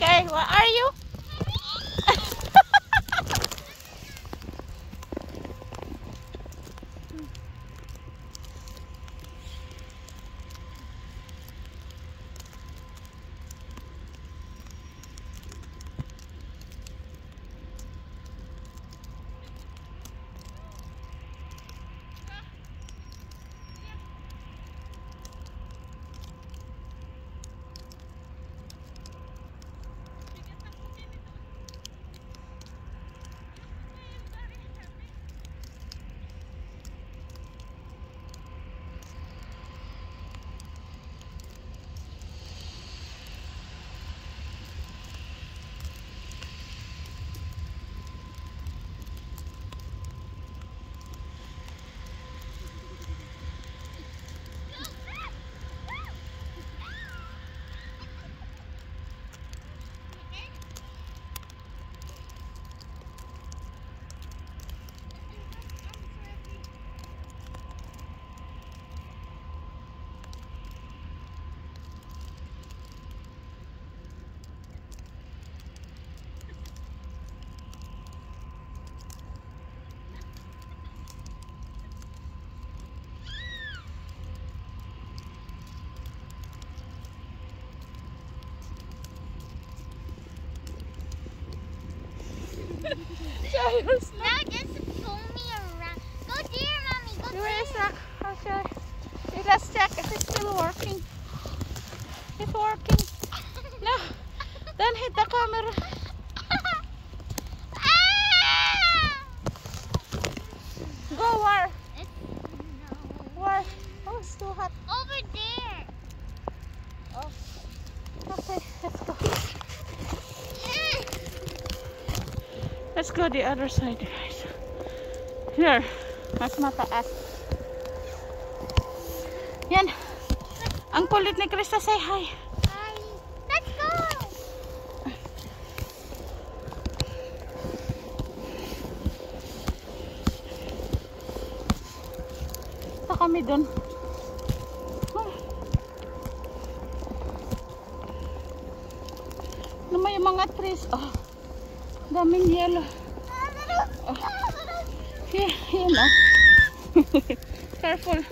Okay, what are you? Now just pull me around. Go there, Mommy. Go Where is there. that? I'll show you. Okay, let's check if it's still working. It's working. No, don't hit the camera. Go where? Where? Oh, it's too hot. Over there. Oh. Okay, let's go. Let's go the other side, guys. Here, mas mataas. Yan. Ang kulit ni Krista, say hi. Hi. Let's go. Punta kami dun. Ano may mga trees? Oh, daming yellow. Oh. Yan oh. Careful.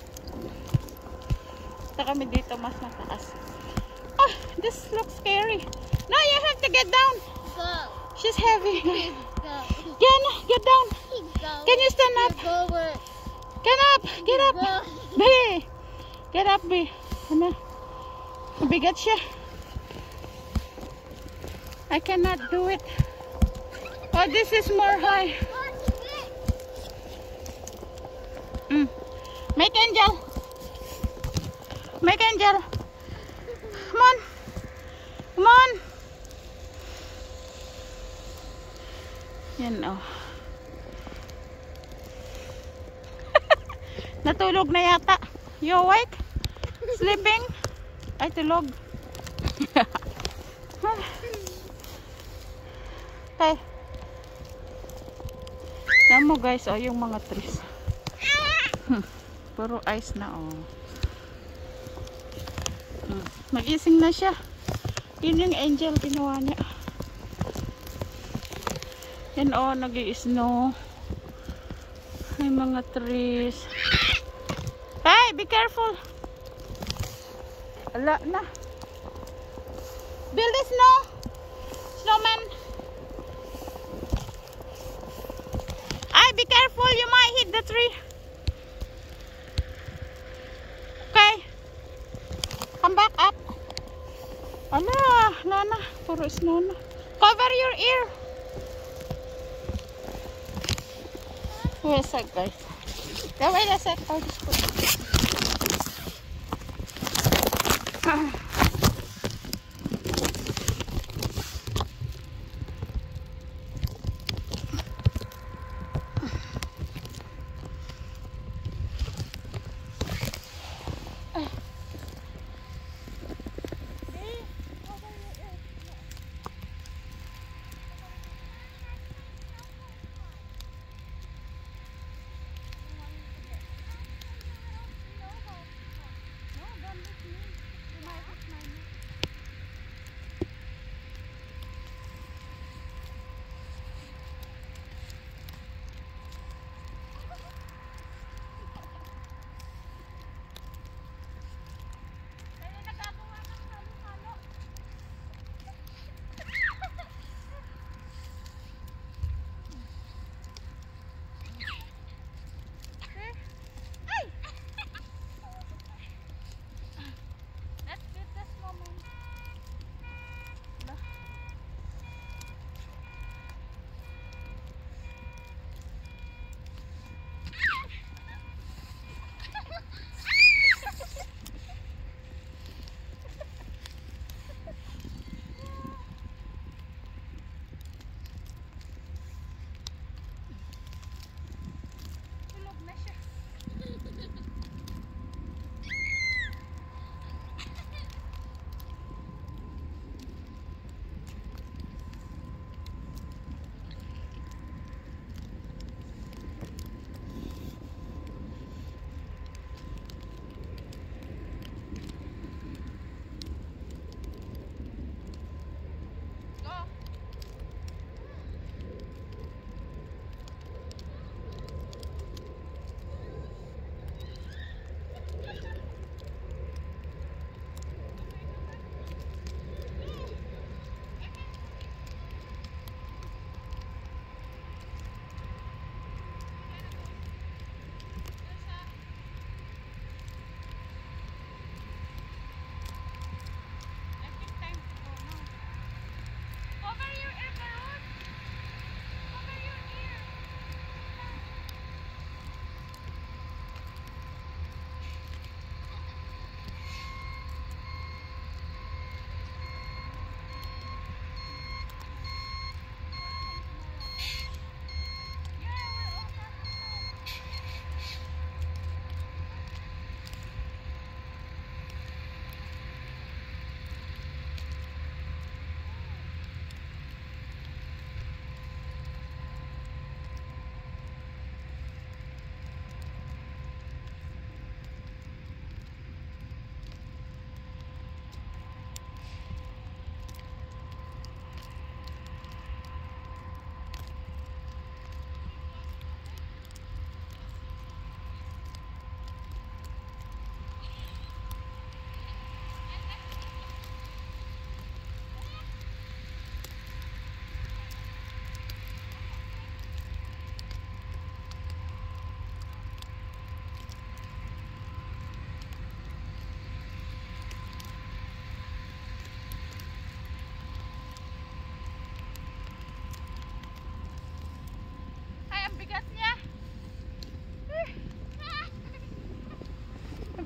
Punta kami dito, mas mataas. Oh, this looks scary. No, you have to get down. Go. She's heavy. Go. Get down. Go. Can you stand up? Go where? Get up. Get up. Go. B. Get up, B. Ano? Mabigat siya. I cannot do it. Oh, this is more high. Make Angel. Make Angel. Come on. Come on. Yan oh. Natulog na yata. You awake? Sleeping? Ay, tulog. Okay. Alam mo guys, oh, yung mga trees. Puro ice na, oh. Mag-ising na siya. Yun yung Angel, ginawa niya. Yan, oh, nag-i-snow. May mga trees. Hey, be careful. Ala na. Build the snow. Snowman. Ay, be careful. You might hit the tree. Okay. Come back up. Ala, Lana. Puro snow na. Cover your ear. Wait a sec, guys. Wait a sec. I'll just put it.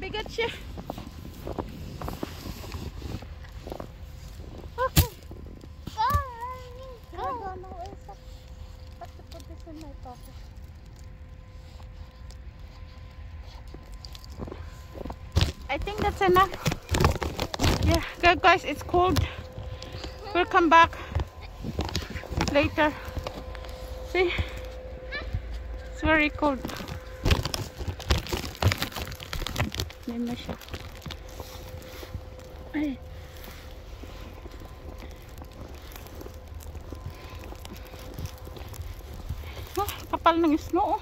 Mabigat siya. Okay. Go, Mommy, I go. don't know where it's at. I have to put this in my pocket. I think that's enough. Yeah, good guys, it's cold. We'll come back later. See? It's very cold. Yan na siya. Ay. Oh, kapal ng snow.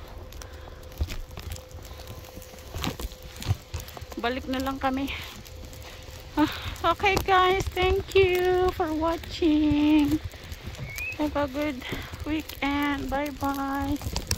Balik na lang kami. Okay guys, thank you for watching. Have a good weekend. Bye bye.